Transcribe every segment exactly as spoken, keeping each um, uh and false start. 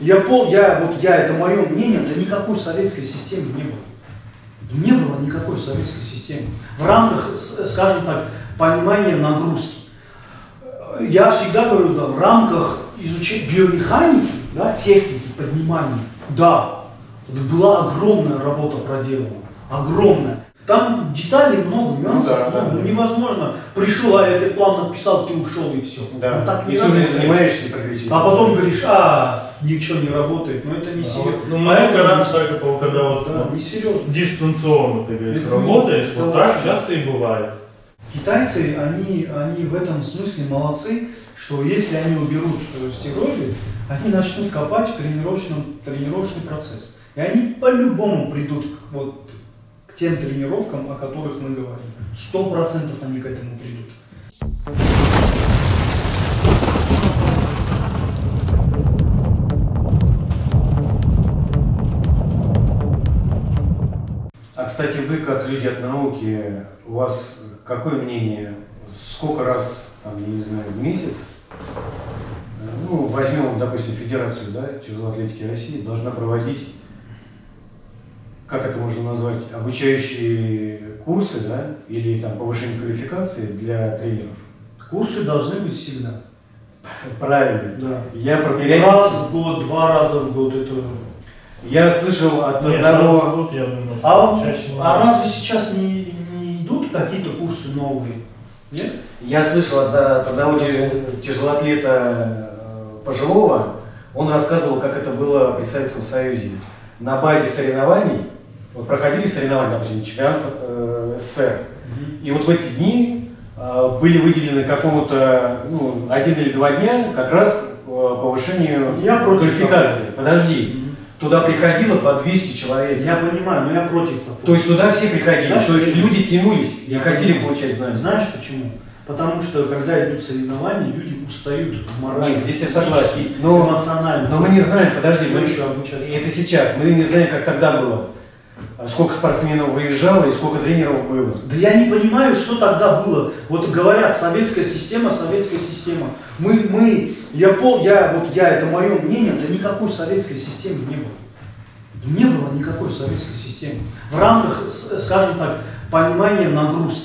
Я, пол, я, вот я, это мое мнение, да никакой советской системы не было. Не было никакой советской системы. В рамках, скажем так, понимания нагрузки. Я всегда говорю, да, в рамках изучения биомеханики, да, техники поднимания, да, была огромная работа проделана. Огромная. Там деталей много, нюансов, ну, да, ну, да. Невозможно. Пришел, а этот план написал, ты ушел и все. Да. Ну, так не и всю жизнь занимаешься прогрессивно. А потом говоришь, а, ничего не работает, но это не серьезно. Ну, много раз так, когда вот, да, ну, не серьезно. Дистанционно, ты говоришь, это работаешь, это вот так часто и бывает. Китайцы, они, они в этом смысле молодцы, что если они уберут стероиды, они начнут копать в тренировочном, тренировочный процесс. И они по-любому придут к, вот, к тем тренировкам, о которых мы говорим. Сто процентов они к этому придут. А, кстати, вы, как люди от науки, у вас какое мнение? Сколько раз, там, я не знаю, в месяц, ну, возьмем, допустим, Федерацию, да, тяжелой атлетики России, должна проводить, как это можно назвать, обучающие курсы, да, или там повышение квалификации для тренеров? Курсы должны быть всегда. Правильно. Да. Я про раз в год, два раза в год это. Я слышал от Нет, одного. раз в год я думаю, что а чаще не а разве сейчас не, не идут какие-то курсы новые? Нет? Я слышал от, от одного тяжелоатлета пожилого, он рассказывал, как это было при Советском Союзе. На базе соревнований, вот проходили соревнования, допустим, чемпионат э, СССР, mm-hmm. и вот в эти дни э, были выделены какому-то, ну, один или два дня как раз э, повышению я квалификации. Подожди. Mm-hmm. Туда приходило по двести человек. Я понимаю, но я против такого. То есть туда все приходили, знаешь, то есть люди тянулись и хотели понимаю. получать знания. Знаешь почему? Потому что когда идут соревнования, люди устают морально. Нет, здесь я согласен. Но, эмоционально. Но мы не знаем, подожди, что мы, еще обучать? Это сейчас, мы не знаем, как тогда было. Сколько спортсменов выезжало и сколько тренеров было. Да я не понимаю, что тогда было. Вот говорят, советская система, советская система. Мы, мы, я пол, я, вот я, это мое мнение, да никакой советской системы не было. Не было никакой советской системы. В рамках, скажем так, понимания нагрузки.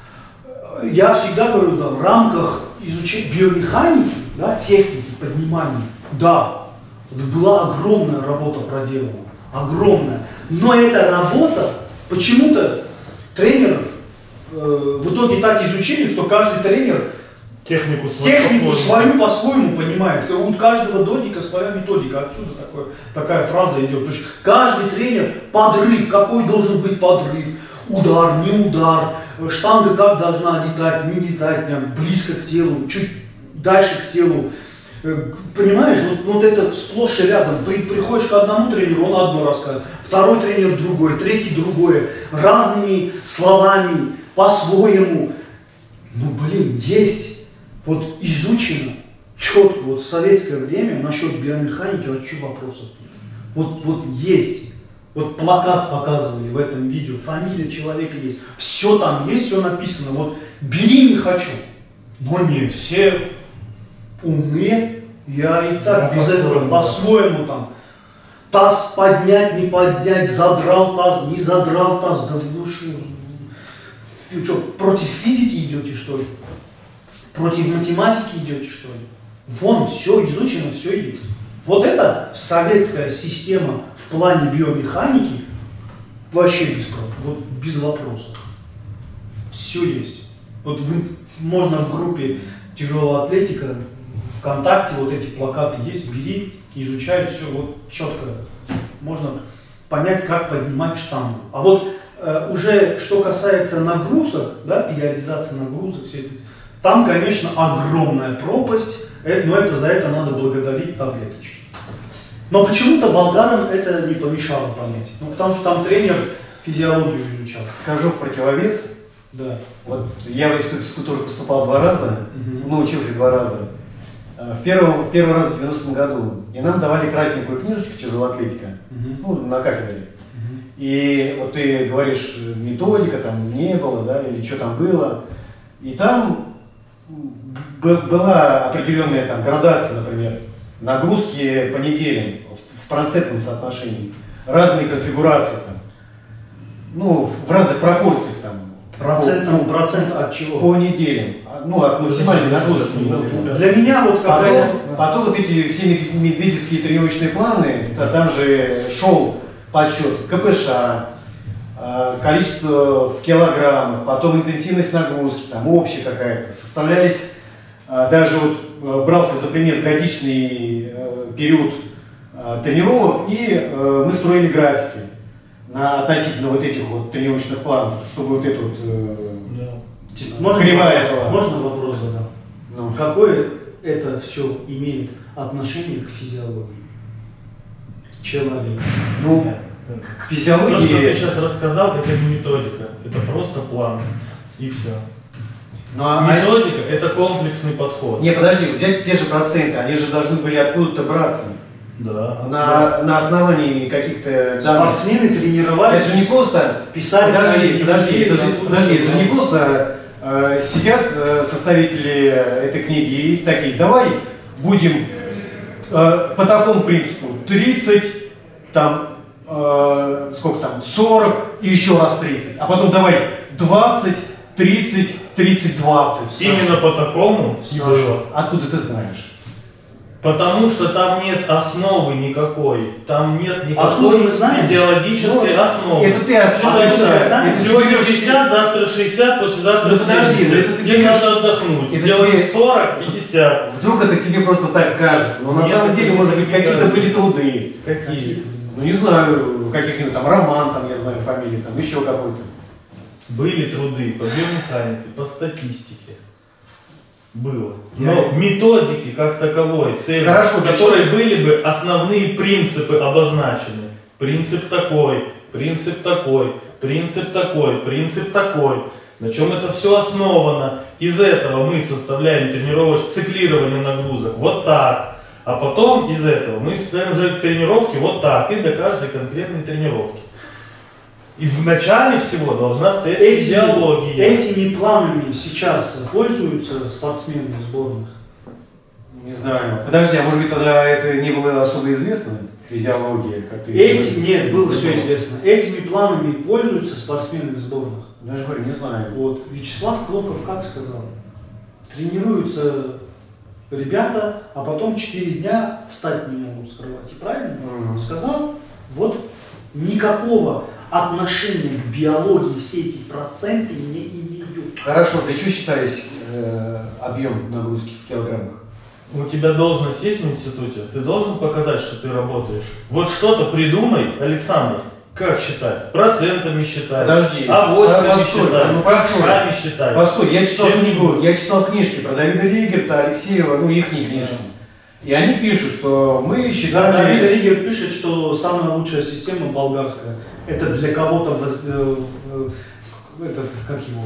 Я всегда говорю, да, в рамках изучения биомеханики, да, техники поднимания, да, была огромная работа проделана. Огромная. Но эта работа, почему-то тренеров э, в итоге так изучили, что каждый тренер технику свою, технику по-своему. свою по-своему понимает. У каждого додика своя методика. Отсюда такое, такая фраза идет. То есть каждый тренер подрыв, какой должен быть подрыв, удар, не удар, штанга как должна летать, не летать, прям близко к телу, чуть дальше к телу. Понимаешь, вот, вот это сплошь и рядом. При, приходишь к одному тренеру, он одно рассказывает, второй тренер другой, третий другое, разными словами, по-своему. Ну блин, есть, вот изучено четко, вот в советское время насчет биомеханики вообще вопросов нет. Вот, вот есть, вот плакат показывали в этом видео, фамилия человека есть, все там есть, все написано, вот бери не хочу, но нет, все умные, я и так ну, без этого по-своему там. Таз поднять, не поднять, задрал таз, не задрал таз, да вы что, против физики идете, что ли? Против математики идете, что ли? Вон, все изучено, все есть. Вот это советская система в плане биомеханики вообще без, вот, без вопросов. Все есть. Вот вы, можно в группе тяжелая атлетика, ВКонтакте вот эти плакаты есть, бери, изучай, все вот четко. Можно понять, как поднимать штангу. А вот э, уже что касается нагрузок, да, периодизации нагрузок, все это, там, конечно, огромная пропасть, э, но это за это надо благодарить таблеточки. Но почему-то болгарам это не помешало понять. Ну, потому что там тренер физиологию изучал. Скажу в противовес. Да. Вот я в институт физкультуры поступал два раза, угу. научился два раза. В первый, в первый раз в девяностом году. И нам давали красненькую книжечку «Тяжелая атлетика», uh-huh. ну, на кафедре. Uh-huh. И вот ты говоришь, методика там не было, да, или что там было. И там была определенная там градация, например. нагрузки по неделям в, в процентном соотношении, разные конфигурации, там, ну, в разных пропорциях. Там, Процентом, по, процент от чего? По неделям, ну, от максимальной нагрузки. Для меня вот какая... Потом, потом вот эти все медведевские тренировочные планы, да, там же шел подсчет КПШ, количество в килограммах, потом интенсивность нагрузки, там общая какая-то, составлялись, даже вот брался за пример годичный период тренировок, и мы строили графики на относительно вот этих вот тренировочных планов, чтобы вот это вот да. можно, кривая была. Можно вопрос задам? Ну. Какое это все имеет отношение к физиологии человека? Ну, Нет. к физиологии... То, что ты сейчас рассказал, это не методика, это просто план. И все. Ну, а Методика – это комплексный подход. Не, подожди, взять те же проценты, они же должны были откуда-то браться. Да. На, да. на основании каких-то данных. Спортсмены тренировались. Это же не просто... Писали Подожди, свои подожди, дневники, это же, подожди, это же не просто э, сидят э, составители этой книги и такие, давай будем э, по такому принципу тридцать, там, э, сколько там, сорок и еще раз тридцать, а потом давай двадцать, тридцать, тридцать, двадцать. Именно по такому и Саша, было. откуда ты знаешь? Потому что там нет основы никакой, там нет Откуда мы никакой знаем? физиологической Ну, основы. это ты откуда Что знаешь? знаешь? Это Сегодня тебе пятьдесят, завтра шестьдесят, послезавтра Ну, подожди, семьдесят. это ты Тебе берешь- надо отдохнуть. это Делаем тебе- сорок, пятьдесят. Вдруг это тебе просто так кажется, но на Нет, самом это деле, не может быть, какие-то кажется. были труды. Какие? Ну не знаю, каких-нибудь там Роман, там, я знаю, фамилии, там еще какой-то. Были труды по биомеханике, по статистике. Было. Я- Но методики как таковой, цели, Хорошо, в для которой были бы основные принципы обозначены. Принцип такой, принцип такой, принцип такой, принцип такой. На чем это все основано? Из этого мы составляем тренировочное циклирование нагрузок вот так. А потом из этого мы составляем уже тренировки вот так. И до каждой конкретной тренировки. И в начале всего должна стоять физиология. Этими, этими планами сейчас пользуются спортсмены сборных? Не знаю. Подожди, а может быть тогда это не было особо известно? Физиология, как ты Эти, говоришь? нет, было все известно. Этими планами пользуются спортсмены сборных. Ну, я же говорю, не знаю. Вот. Вячеслав Клоков как сказал? Тренируются ребята, а потом четыре дня встать не могут с кровати. Правильно? Мгм. Сказал? Вот никакого отношения к биологии все эти проценты не имеют. Хорошо, ты что считаешь э, объем нагрузки в килограммах? У тебя должность есть в институте, ты должен показать, что ты работаешь. Вот что-то придумай, Александр, как считать? Процентами считать, Подожди. авоськами Постой, считать, ну, постой. ковшами считать. Постой, я читал Чем книгу, я читал книжки про Давида Ригерта, Алексеева, ну их книжки. И они пишут, что мы Да, считали... Давид Ригер пишет, что самая лучшая система болгарская. Это для кого-то воз- э, в- этот, как его?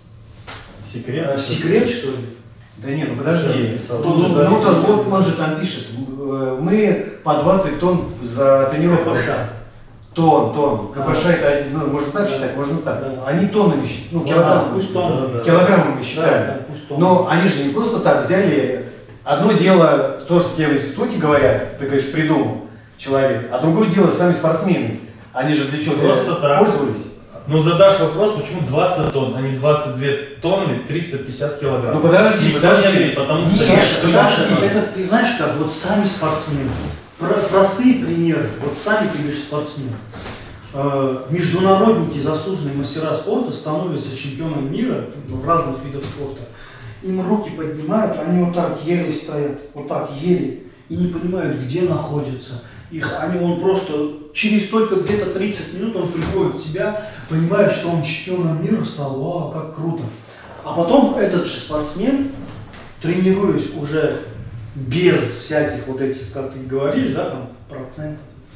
Секрет? Э, Секрет, что ли? Да нет, ну подожди. Писал. Ну, Тот же ну, Давид ну, Ригер. вот он же там пишет, э, мы по двадцать тонн за тренировку. КПШ. Тонн, тонн. КПШ А. это, один, ну, можно так Да. считать, можно так. Да. Они тоннами считают, ну, А, килограммами. пусть тонны. Да, да. Килограммами Да, считают. да, пусть тонны. Но они же не просто так взяли. Одно дело, то, что тебе в институте говорят, ты говоришь, придумал человек, а другое дело сами спортсмены. Они же для чего-то Просто так. пользовались. Ну задашь вопрос, почему двадцать тонн, а не двадцать две тонны триста пятьдесят килограмм? Ну подожди, Никто подожди. не ответит, потому что Саша, нет, Саша, подожди. это ты знаешь как, вот сами спортсмены, Про- простые примеры, вот сами ты говоришь спортсмены. Э, Международники, заслуженные мастера спорта становятся чемпионом мира в разных видах спорта. Им руки поднимают, они вот так еле стоят, вот так еле, и не понимают, где находятся. Их, они, он просто через только где-то тридцать минут он приходит в себя, понимает, что он чемпионом мира стал, вау, как круто. А потом этот же спортсмен, тренируясь уже без всяких вот этих, как ты говоришь, да, там, процентов,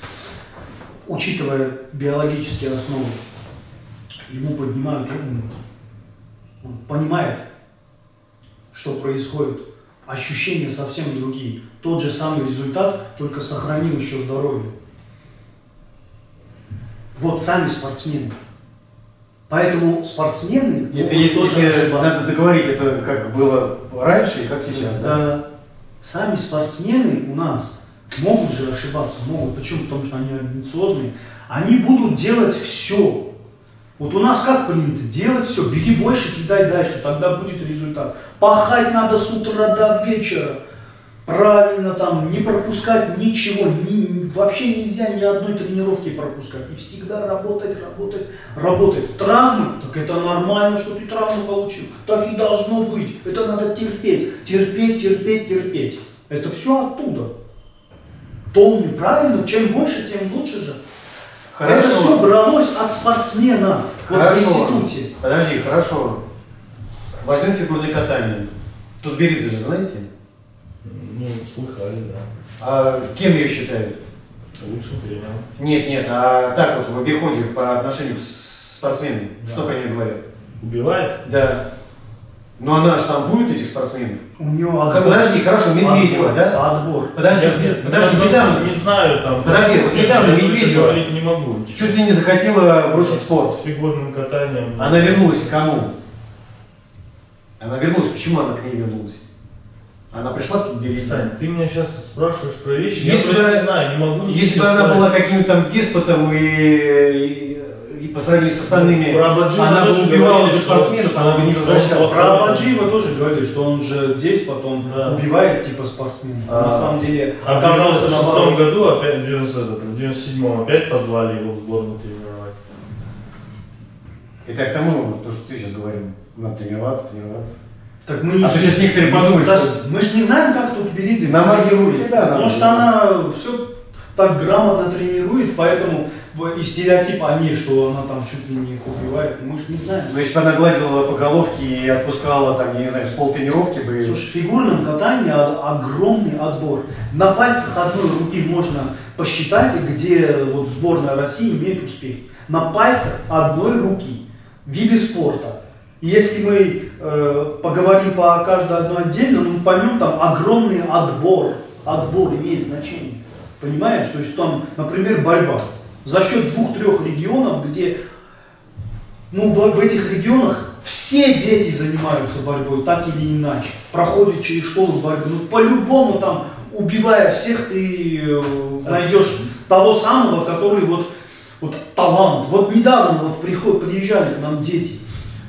учитывая биологические основы, ему поднимают уровень, он понимает, что происходит, ощущения совсем другие. Тот же самый результат, только сохранил еще здоровье. Вот сами спортсмены. Поэтому спортсмены Это могут если тоже если ошибаться. надо договорить, это как было раньше и как сейчас. Да? Да. сами спортсмены у нас могут же ошибаться, могут. Почему? Потому что они амбициозные. Они будут делать все. Вот у нас как принято? Делать все. Бери больше, кидай дальше, тогда будет результат. Пахать надо с утра до вечера. Правильно там, не пропускать ничего. Ни, вообще нельзя ни одной тренировки пропускать. И всегда работать, работать, работать. Травмы? Так это нормально, что ты травму получил. Так и должно быть. Это надо терпеть. Терпеть, терпеть, терпеть. Это все оттуда. Помни, правильно, чем больше, тем лучше же. Хорошо. Это все бралось от спортсменов. Хорошо. Вот в институте. Подожди, хорошо. Возьмем фигурное катание. Тут Беридзе же знаете? Ну, слыхали, да. А кем ее считают? Лучшим тренером. Нет, нет, а так вот в обиходе по отношению к спортсменам, да. Что про нее говорят? Убивает? Да. Но она штампует этих спортсменов. У нее отбор. Подожди, хорошо, Медведева, отбор, да? Отбор. Подожди, Нет, нет, подожди, я недавно, не знаю там. Подожди, вот недавно Медведева говорить не могу. чуть ли не захотела бросить спорт. Фигурным катанием. Она вернулась к кому? Она вернулась, почему она к ней вернулась? Она пришла к Беридзе. Сань, ты меня сейчас спрашиваешь про вещи, Если я бы- не знаю, не могу ничего Если бы она сказать. была каким-то там деспотом и, и, и по сравнению с остальными, Про Абаджиева она бы тоже убивала говорили, бы что- спортсменов, что она бы не он- возвращалась. Про Абаджиева тоже говорили, что он же здесь потом Да. убивает типа спортсменов. А, На самом деле А в оказалось девяносто шестом наоборот. году, опять в девяносто седьмом опять позвали его в сборную тренировать. И так к тому, то, что ты сейчас говорил, надо тренироваться, тренироваться. Так мы не А то сейчас некоторые подумают, Даже- что- мы же не знаем, как тут Беридзе На максимум тренирует. всегда надо Потому что делать. она все так грамотно тренирует, поэтому и стереотип о ней, что она там чуть ли не их убивает, мы же не знаем. Но если бы она гладила по головке и отпускала там, я не знаю, с полтренировки бы... Слушай, в фигурном катании о- огромный отбор. На пальцах одной руки можно посчитать, где вот сборная России имеет успех. На пальцах одной руки. Виды спорта. И если мы э, поговорим по каждой одной отдельно, мы поймем, там огромный отбор. Отбор имеет значение. Понимаешь? То есть там, например, борьба. За счет двух-трех регионов, где ну, в, в этих регионах все дети занимаются борьбой, так или иначе. Проходят через школу борьбы. Ну, по-любому там, убивая всех, ты э, найдешь того самого, который вот, вот талант. Вот недавно вот приход, приезжали к нам дети.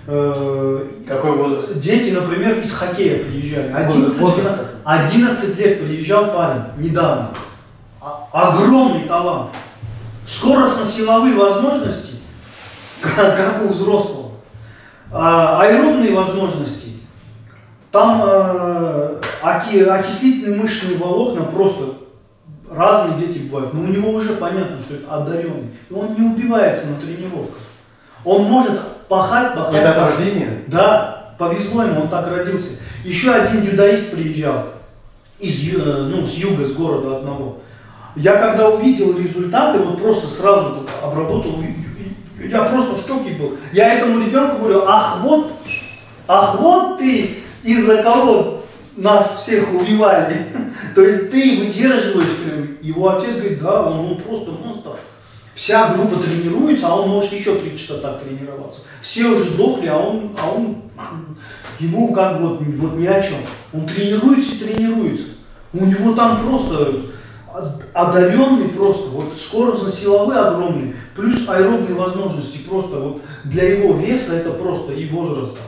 Э, Какой возраст? Дети, например, из хоккея приезжали. Возраст, возраст. одиннадцать лет приезжал парень недавно. А- огромный талант. Скоростно-силовые возможности, как, как у взрослого. А, аэробные возможности. Там э, оки- окислительные мышечные волокна просто разные дети бывают. Но у него уже понятно, что это одаренный. И он не убивается на тренировках. Он может пахать, пахать. Это от пахать. рождения? Да, повезло ему, он так родился. Еще один дзюдоист приезжал из, ю- э, ну, с юга, с города одного. Я когда увидел результаты, вот просто сразу так обработал, и- и- я просто в шоке был. Я этому ребенку говорю, ах вот, ах вот ты, из-за кого нас всех убивали. То есть ты выдерживаешь, прям. Его отец говорит, да, он, он просто монстр. Вся группа тренируется, а он может еще три часа так тренироваться. Все уже сдохли, а он, а он ему как вот, вот ни о чем. Он тренируется и тренируется. У него там просто одаренный просто, вот скоростно-силовые огромные, плюс аэробные возможности просто вот для его веса это просто и возраста.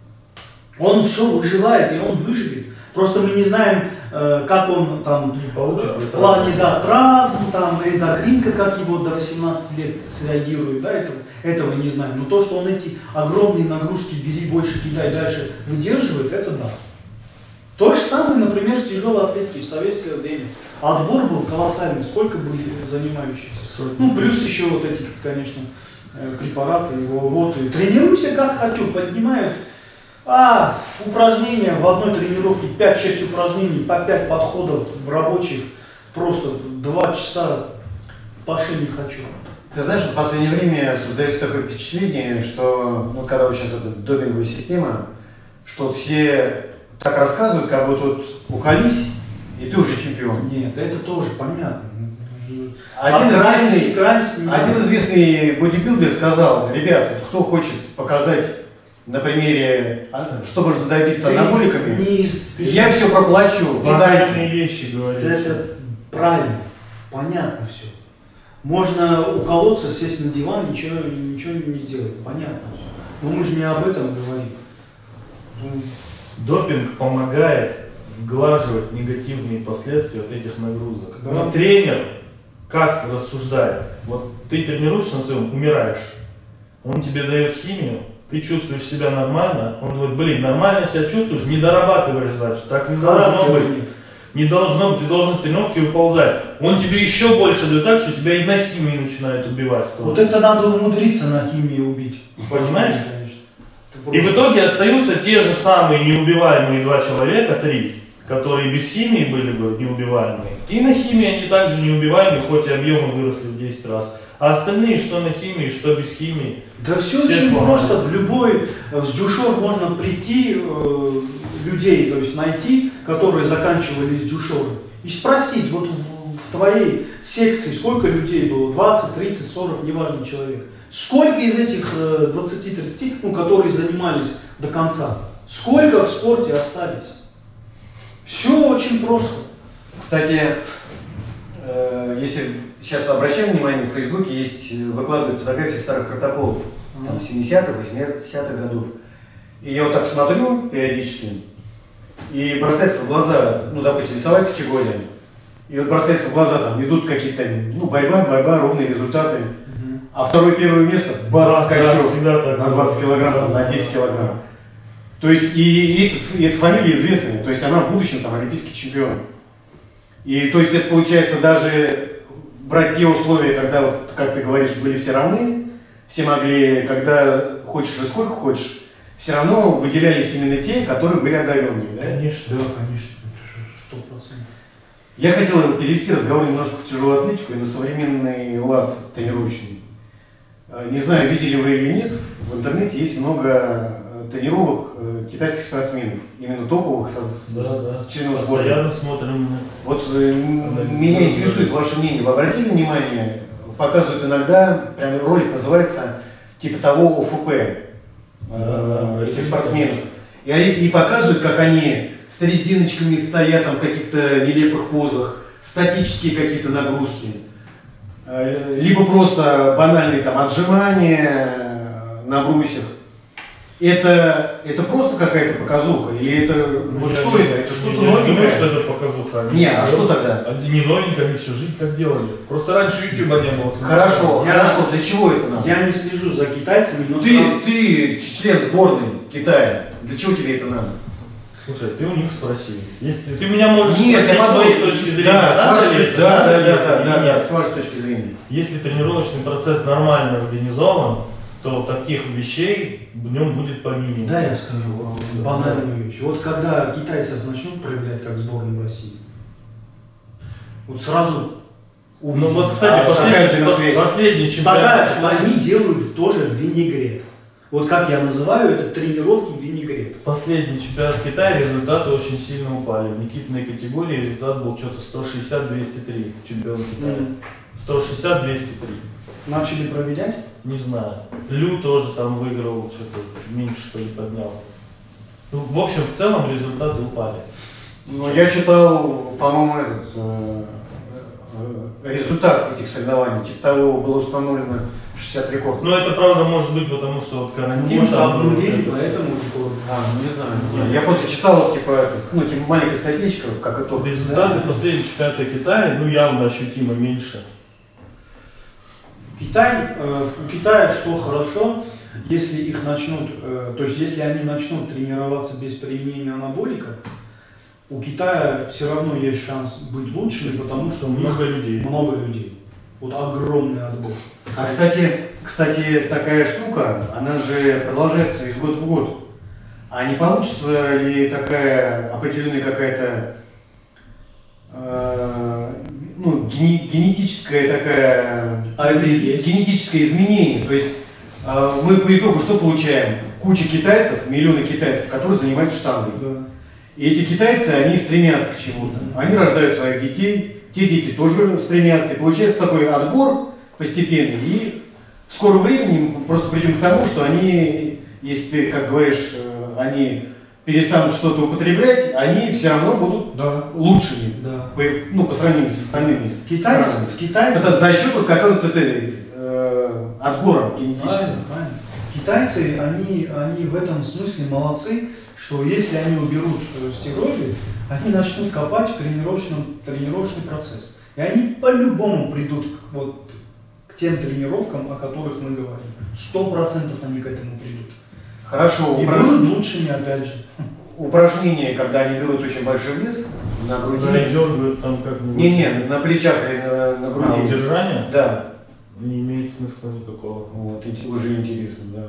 Он все выживает и он выживет. Просто мы не знаем, э, как он там Не получит в это. плане да, травм, там эндокринка, как его до восемнадцати лет среагирует, да, этого, этого не знаем. Но то, что он эти огромные нагрузки бери больше, кидай дальше выдерживает, это да. То же самое, например, с тяжелой атлетикой в советское время. Отбор был колоссальный, сколько были занимающихся. Сотни. Ну, плюс еще вот эти, конечно, э, препараты, его вот, и тренируйся как хочу, поднимают. А, упражнения в одной тренировке, пять-шесть упражнений, по пять подходов в рабочих, просто два часа паши не хочу. Ты знаешь, в последнее время создается такое впечатление, что, ну, когда вот сейчас эта допинговая система, что все так рассказывают, как будто вот уколись, и ты уже чемпион. Нет, это тоже понятно. Один От крайности известный, к крайности не один надо. известный бодибилдер сказал, ребята, кто хочет показать на примере, что можно добиться анаболиками, Не из... я все проплачу. Банальные вещи говоришь. Это правильно, понятно все. Можно уколоться, сесть на диван, ничего, ничего не сделать, понятно все. Но мы же не об этом говорим. Допинг помогает сглаживать негативные последствия от этих нагрузок. Да. Но тренер как рассуждает? Вот ты тренируешься на своем, умираешь. Он тебе дает химию, ты чувствуешь себя нормально. Он говорит, блин, нормально себя чувствуешь, не дорабатываешь, значит, так не должно быть. Не должно быть, ты должен с тренировки выползать. Он тебе еще больше дает так, что тебя и на химии начинает убивать. Вот это надо умудриться на химии убить. Понимаешь? И в итоге остаются те же самые неубиваемые два человека, три, которые без химии были бы неубиваемые. И на химии они также неубиваемые, хоть и объемы выросли в десять раз. А остальные, что на химии, что без химии. Да все, все очень сломались. просто. В любой, в дюшор можно прийти, э, людей, то есть найти, которые заканчивали с дюшором, и спросить, вот в, в твоей секции сколько людей было, двадцать, тридцать, сорок, неважно человек. Сколько из этих э, двадцати-тридцати, ну, которые занимались до конца, сколько в спорте остались? Все очень просто. Кстати, э, если сейчас обращаем внимание, в Фейсбуке есть, выкладывают фотографии старых протоколов, там, семидесятых, восьмидесятых годов. И я вот так смотрю периодически, и бросается в глаза, ну, допустим, весовая категория, и вот бросается в глаза, там, идут какие-то, ну, борьба, борьба, ровные результаты, угу. А второе, первое место, бац, скачок да, на двадцать килограмм, там, на десять килограмм. То есть, и, и, и, и эта фамилия известная, то есть она в будущем там олимпийский чемпион. И, то есть, это получается даже брать те условия, когда, вот, как ты говоришь, были все равны, все могли, когда хочешь и сколько хочешь, все равно выделялись именно те, которые были одаренные. Да? Конечно, да, конечно, сто процентов. Я хотел перевести разговор немножко в тяжелую атлетику и на современный лад тренировочный. Не знаю, видели вы или нет, в интернете есть много тренировок китайских спортсменов, именно топовых, со, да, да. с членов постоянно сборной. Смотрим. Вот э, меня интересует ваше мнение. Вы обратили внимание, показывают иногда, прям ролик называется типа того ОФП э, этих спортсменов. И, и показывают, как они с резиночками стоят там в каких-то нелепых позах, статические какие-то нагрузки, э, либо просто банальные там отжимания на брусьях. Это, это просто какая-то показуха? Или это, Ну, вот я что не- это? Это что-то я не новенькое? думаю, что это показуха. Они- Не, а что тогда? Они не новенько, они всю жизнь так делали. Просто раньше ютуба не было. Хорошо, Я- хорошо, для чего это надо? Я не слежу за китайцами, но Ты, сам- ты член сборной Китая, для чего тебе это надо? Слушай, ты у них спроси. Если ты меня можешь Нет, спросить я с твоей могу- точки зрения, да, с надо вашей ли точки- это, да, надо да, ли да, это да, или да, нет. да, с вашей точки зрения. Если тренировочный процесс нормально организован, то таких вещей в нем будет по минимуму. Да, я скажу вот, банальную вещь. Вот когда китайцев начнут проявлять как сборную России, вот сразу Ну увидим. вот, кстати, А, последний, какая на свете? последний Такая, чемпионат. что они делают тоже винегрет. Вот как я называю это, тренировки винегрет. Последний чемпионат Китая результаты очень сильно упали. В никитной категории результат был что-то сто шестьдесят — двести три чемпион Китая. Мгм. сто шестьдесят — двести три. Начали проверять. Не знаю. Лю тоже там выиграл, что-то чуть меньше что ли поднял. Ну, в общем, в целом результаты упали. Ну, я читал, по-моему, этот, э, э, результат этих соревнований. Типа того было установлено шестьдесят рекордов. Но это правда может быть, потому что вот карантин. Может, там, обнулили, вот это поэтому рекорд. А, ну не знаю. Я просто читал, типа, это, ну, типа маленькая статьечка, как итог. Результаты Да. последнего чемпионата Китая, ну, явно ощутимо меньше. Китай, э, у Китая что хорошо, если их начнут, э, то есть если они начнут тренироваться без применения анаболиков, у Китая все равно есть шанс быть лучшими, потому что у них Много людей. много людей. Вот огромный отбор. А, кстати, кстати, такая штука, она же продолжается из года в год. А не получится ли такая определенная какая-то э, ну, гени- генетическая такая А это и есть. генетическое изменение? То есть э, мы по итогу что получаем? Куча китайцев, миллионы китайцев, которые занимаются штангой. Да. И эти китайцы, они стремятся к чему-то. Они рождают своих детей, те дети тоже стремятся. И получается такой отбор постепенный. И в скором времени мы просто придем к тому, что они если ты, как говоришь, э, они перестанут что-то употреблять, они все равно будут Да. лучшими, Да. по, ну, по сравнению с остальными. Китайцы, странами. в китайцах... Это за счет вот какого-то э, отбора генетического. Правильно, правильно. Китайцы, они, они в этом смысле молодцы, что если они уберут э, стероиды, они начнут копать в тренировочном, тренировочный процесс. И они по-любому придут к, вот, к тем тренировкам, о которых мы говорим. Сто процентов они к этому придут. Хорошо. И упра- будут лучшими опять же. Упражнения, когда они берут очень большой вес на груди. Куда идет там как-нибудь. Не-не, на плечах или на, на груди. А, удержание? Да. Не имеет смысла никакого. Вот, ин- уже интересно, да.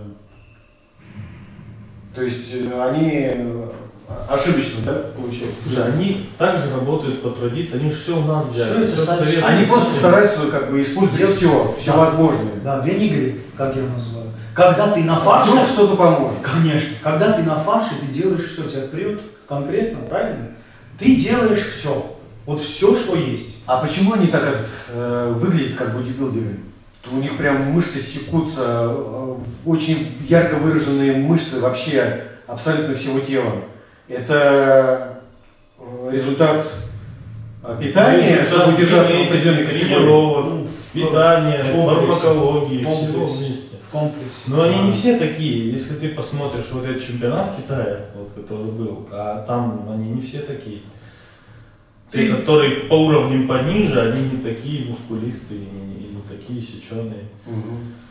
То есть э, они э, ошибочно, да, получается? Слушай, они также работают по традиции, они же все у нас взяли. Всё это всё сами- советское. Они просто Всё. стараются как бы использовать Делать- все, все да. возможное. Да, венигри, как я называю. Когда ты на Вдруг фарше, что-то поможет. конечно, когда ты на фарше, ты делаешь все, тебя прет конкретно, правильно? Ты делаешь все. Вот все, что есть. А почему они так э, выглядят, как бодибилдеры? У них прям мышцы секутся, э, очень ярко выраженные мышцы вообще абсолютно всего тела. Это э, результат э, питания, чтобы удержаться в определенной категории. тренировок, Ну, в- питания, в комплексе. фармакологии, В всего комплексе. вместе. В комплексе. Но они не Да. все такие. Если ты посмотришь вот этот чемпионат Китая, вот, который был, а там они не все такие. Те, Ты- которые по уровням пониже, они не такие мускулистые и не, и не такие сеченые. Мгм.